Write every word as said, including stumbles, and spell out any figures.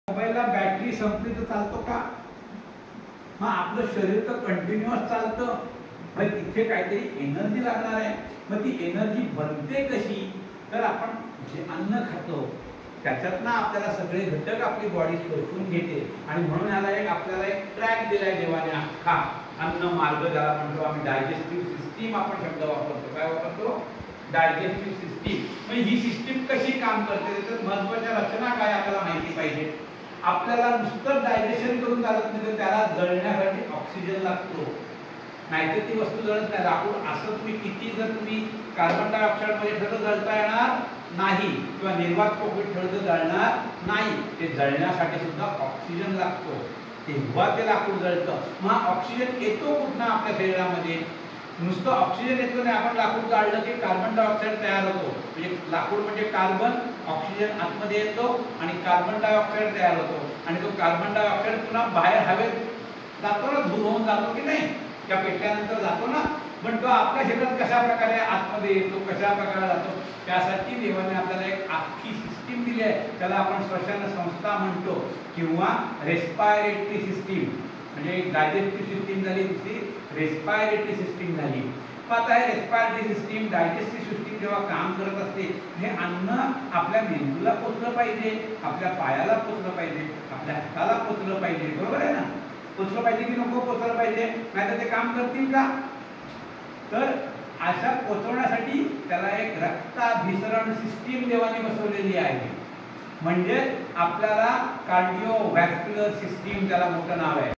मोबाईलला बॅटरी संपली तर चालतो का? मग आपलं शरीर तर कंटिन्युअस चालतं, पण तिथे काहीतरी एनर्जी लागणार आहे. मग ती एनर्जी बनते कशी? तर आपण जे अन्न खातो त्याच्यातनं आपल्याला सगळे घटक आपली बॉडी शोषून घेते. आणि म्हणून याला एक आपल्याला एक ट्रॅक दिलाय देवाने, अख्खा अन्न मार्ग ज्याला म्हणतो आम्ही. डायजेस्टिव्ह सिस्टीम आपण शब्द वापरतो. काय वापरतो? Digestive system. म्हणजे ही सिस्टीम कशी काम करते, त्याच्यात महत्वाच्या रचना काय आपल्याला माहिती पाहिजे. आपल्याला नुसतं डायजेशन करून चालत नाही, तर त्याला जळण्यासाठी ऑक्सिजन लागतो, नाहीतर ती वस्तू जळत नाही. लाकूड असं तुम्ही किती जर तुम्ही कार्बन डायऑक्साईड मध्ये ठेवलं जळता येणार नाही, किंवा निर्वात पोकळीत ठेवलं जळणार नाही. ते जळण्यासाठी सुद्धा ऑक्सिजन लागतो, तेव्हा ते लाकूड जळतं. मग ऑक्सिजन येतो कुठनं आपल्या शरीरामध्ये? नुसतं ऑक्सिजन येतो नाही, आपण लाकूड जाळलं की कार्बन डायऑक्साईड तयार होतो. म्हणजे लाकूड म्हणजे कार्बन, ऑक्सिजन आतमध्ये येतो आणि कार्बन डायऑक्साईड तयार होतो. आणि तो कार्बन डायऑक्साईड पुन्हा बाहेर हवेत जातो ना, धूर होऊन जातो की नाही, त्या पेटल्यानंतर जातो ना. पण तो आपल्या शरीरात कशा प्रकारे आतमध्ये येतो, कशा प्रकारे जातो, त्यासाठी देवाने आपल्याला एक अख्खी सिस्टीम दिली आहे. त्याला आपण श्वसन संस्था म्हणतो, किंवा रेस्पायरेटरी सिस्टीम. म्हणजे डायजेस्टिव्ह सिस्टीम झाली, दुसरी रेस्पायरेटरी सिस्टीम झाली. आता हे रेस्पायरेटरी सिस्टीम, डायजेस्टिव्ह सिस्टीम जेव्हा काम करत असते, हे अन्न आपल्या मेंदूला पोचलं पाहिजे, आपल्या पायाला पोचलं पाहिजे, आपल्या हाताला पोचलं पाहिजे. बरोबर आहे ना? पोचलं पाहिजे की नको पोचलं पाहिजे? नाहीतर ते काम करतील का? तर अशा पोचवण्यासाठी त्याला एक रक्ताभिसरण सिस्टीम देवाने बसवलेली आहे. म्हणजे आपल्याला कार्डिओव्हॅस्क्युलर सिस्टीम, त्याला मोठं नाव आहे.